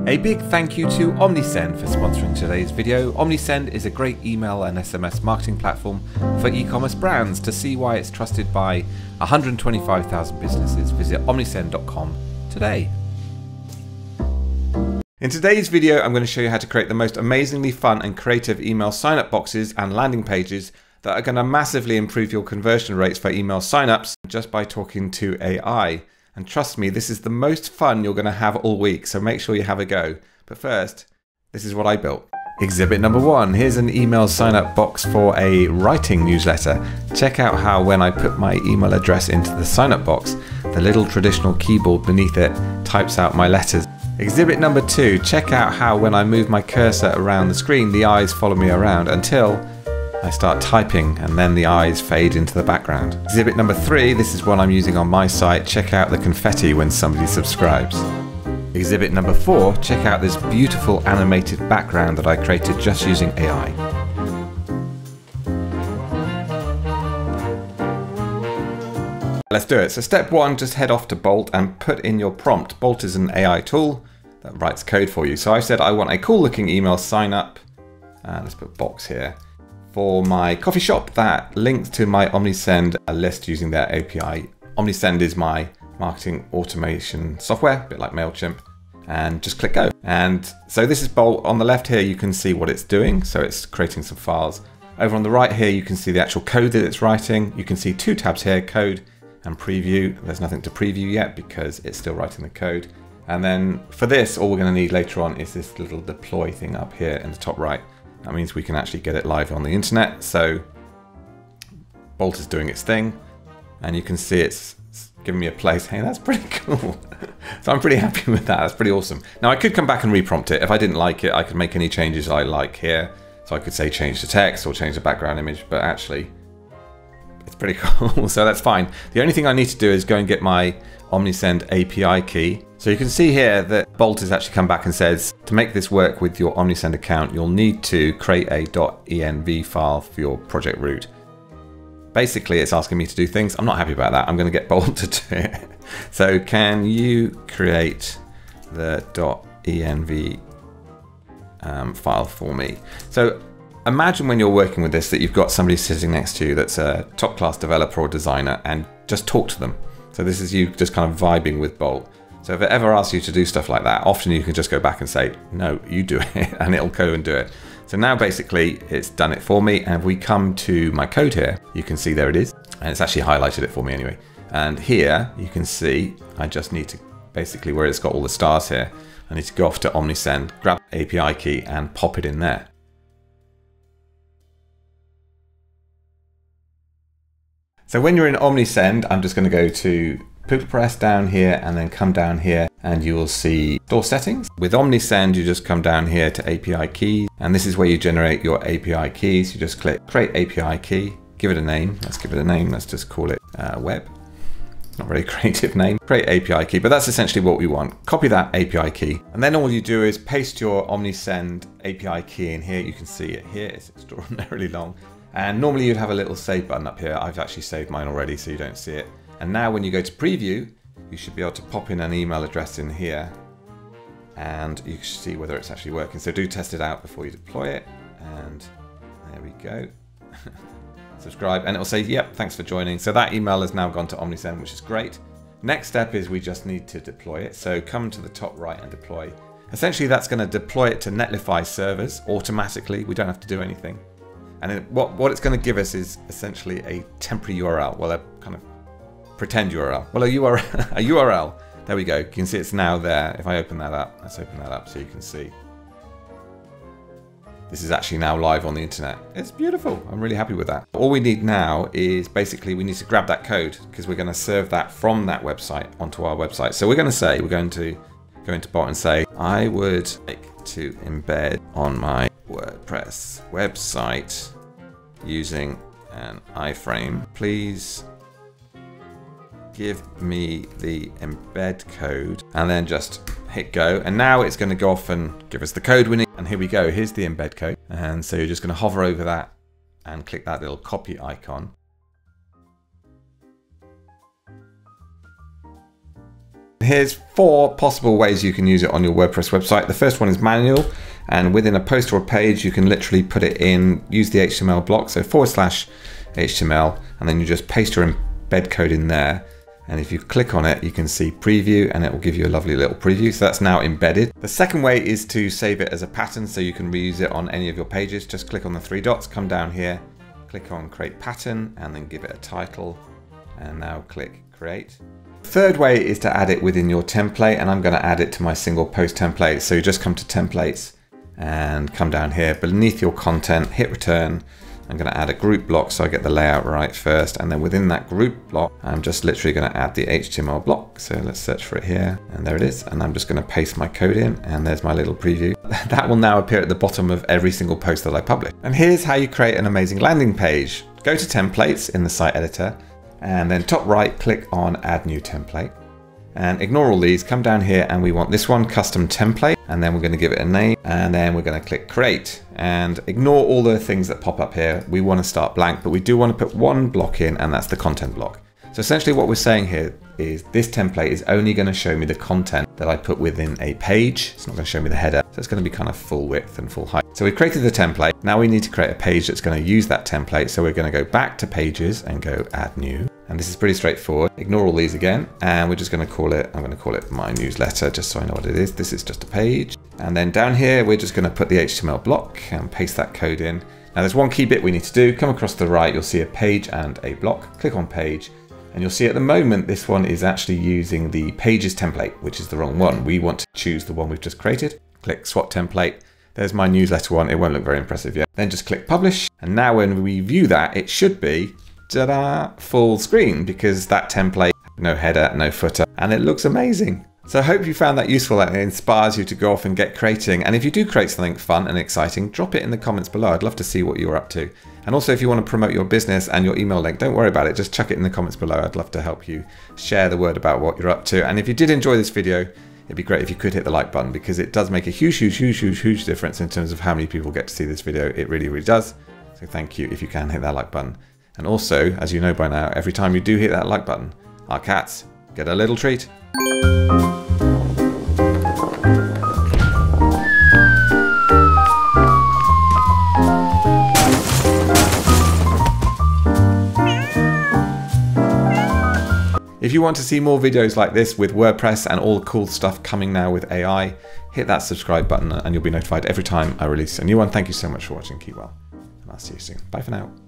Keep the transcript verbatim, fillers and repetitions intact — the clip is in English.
A big thank you to Omnisend for sponsoring today's video. Omnisend is a great email and S M S marketing platform for e-commerce brands. To see why it's trusted by one hundred twenty-five thousand businesses, visit omnisend dot com today. In today's video, I'm going to show you how to create the most amazingly fun and creative email sign-up boxes and landing pages that are going to massively improve your conversion rates for email sign-ups just by talking to A I. And trust me, this is the most fun you're going to have all week, so make sure you have a go. But first, this is what I built. Exhibit number one, here's an email sign-up box for a writing newsletter. Check out how when I put my email address into the sign-up box, the little traditional keyboard beneath it types out my letters. Exhibit number two, check out how when I move my cursor around the screen, the eyes follow me around until I start typing and then the eyes fade into the background. Exhibit number three, this is one I'm using on my site. Check out the confetti when somebody subscribes. Exhibit number four, check out this beautiful animated background that I created just using A I. Let's do it. So step one, just head off to Bolt and put in your prompt. Bolt is an A I tool that writes code for you. So I said I want a cool looking email sign up. Uh, let's put box here. For my coffee shop that links to my Omnisend list using their A P I. Omnisend is my marketing automation software, a bit like MailChimp, and just click go. And so this is Bolt. On the left here, you can see what it's doing. So it's creating some files. Over on the right here, you can see the actual code that it's writing. You can see two tabs here, code and preview. There's nothing to preview yet because it's still writing the code. And then for this, all we're going to need later on is this little deploy thing up here in the top right. That means we can actually get it live on the internet. So Bolt is doing its thing, and you can see it's giving me a place. Hey, that's pretty cool. So I'm pretty happy with that. That's pretty awesome. Now I could come back and reprompt it. If I didn't like it, I could make any changes I like here. So I could say change the text or change the background image, but actually it's pretty cool. So that's fine. The only thing I need to do is go and get my Omnisend A P I key. So you can see here that Bolt has actually come back and says, to make this work with your Omnisend account, you'll need to create a .env file for your project root. Basically, it's asking me to do things. I'm not happy about that. I'm going to get Bolt to do it. So can you create the .env um, file for me? So imagine when you're working with this that you've got somebody sitting next to you that's a top class developer or designer, and just talk to them. So this is you just kind of vibing with Bolt. So if it ever asks you to do stuff like that, often you can just go back and say, no, you do it, and it'll go and do it. So now basically it's done it for me. And if we come to my code here, you can see there it is. And it's actually highlighted it for me anyway. And here you can see, I just need to basically, where it's got all the stars here, I need to go off to Omnisend, grab the A P I key and pop it in there. So when you're in Omnisend, I'm just going to go to WordPress down here and then come down here and you will see store settings. With Omnisend, you just come down here to A P I keys, and this is where you generate your A P I keys. You just click create A P I key, give it a name. Let's give it a name. Let's just call it uh, web. Not very creative name. Create A P I key, but that's essentially what we want. Copy that A P I key, and then all you do is paste your Omnisend A P I key in here. You can see it here. It's extraordinarily long. And normally you'd have a little save button up here. I've actually saved mine already, so you don't see it. And now when you go to preview, you should be able to pop in an email address in here and you can see whether it's actually working. So do test it out before you deploy it. And there we go. Subscribe, and it'll say, yep, thanks for joining. So that email has now gone to Omnisend, which is great. Next step is we just need to deploy it. So come to the top right and deploy. Essentially, that's going to deploy it to Netlify servers automatically. We don't have to do anything. And it, what, what it's going to give us is essentially a temporary U R L, well, a kind of pretend U R L. Well, a U R L, a U R L. There we go. You can see it's now there. If I open that up, let's open that up so you can see. This is actually now live on the internet. It's beautiful. I'm really happy with that. All we need now is basically we need to grab that code because we're going to serve that from that website onto our website. So we're going to say, we're going to go into Bolt and say, I would like to embed on my WordPress website using an iframe. Please give me the embed code, and then just hit go. And now it's going to go off and give us the code we need. And here we go. Here's the embed code. And so you're just going to hover over that and click that little copy icon. Here's four possible ways you can use it on your WordPress website. The first one is manual, and within a post or a page, you can literally put it in, use the H T M L block, so forward slash H T M L, and then you just paste your embed code in there. And if you click on it, you can see preview, and it will give you a lovely little preview. So that's now embedded. The second way is to save it as a pattern, so you can reuse it on any of your pages. Just click on the three dots, come down here, click on create pattern, and then give it a title, and now click create. Third way is to add it within your template, and I'm going to add it to my single post template. So you just come to templates and come down here beneath your content, hit return. I'm going to add a group block so I get the layout right first, and then within that group block I'm just literally going to add the H T M L block. So let's search for it here, and there it is, and I'm just going to paste my code in, and there's my little preview. That will now appear at the bottom of every single post that I publish. And here's how you create an amazing landing page. Go to templates in the site editor, and then top right click on add new template, and ignore all these, come down here, and we want this one, custom template, and then we're going to give it a name, and then we're going to click create, and ignore all the things that pop up here. We want to start blank, but we do want to put one block in, and that's the content block. So essentially what we're saying here is this template is only going to show me the content that I put within a page. It's not going to show me the header, so it's going to be kind of full width and full height. So we created the template. Now we need to create a page that's going to use that template. So we're going to go back to pages and go add new. And this is pretty straightforward. Ignore all these again, and we're just going to call it, I'm going to call it my newsletter, just so I know what it is. This is just a page. And then down here, we're just going to put the H T M L block and paste that code in. Now there's one key bit we need to do. Come across to the right, you'll see a page and a block. Click on page, and you'll see at the moment, this one is actually using the pages template, which is the wrong one. We want to choose the one we've just created. Click swap template. There's my newsletter one. It won't look very impressive yet. Then just click publish. And now when we view that, it should be ta-da, full screen, because that template, no header, no footer, and it looks amazing. So I hope you found that useful and it inspires you to go off and get creating. And if you do create something fun and exciting, drop it in the comments below. I'd love to see what you're up to. And also, if you want to promote your business and your email link, don't worry about it. Just chuck it in the comments below. I'd love to help you share the word about what you're up to. And if you did enjoy this video, it'd be great if you could hit the like button, because it does make a huge, huge, huge, huge, huge difference in terms of how many people get to see this video. It really, really does. So thank you if you can hit that like button. And also, as you know by now, every time you do hit that like button, our cats get a little treat. If you want to see more videos like this with WordPress and all the cool stuff coming now with A I, hit that subscribe button and you'll be notified every time I release a new one. Thank you so much for watching. Keep well, and I'll see you soon. Bye for now.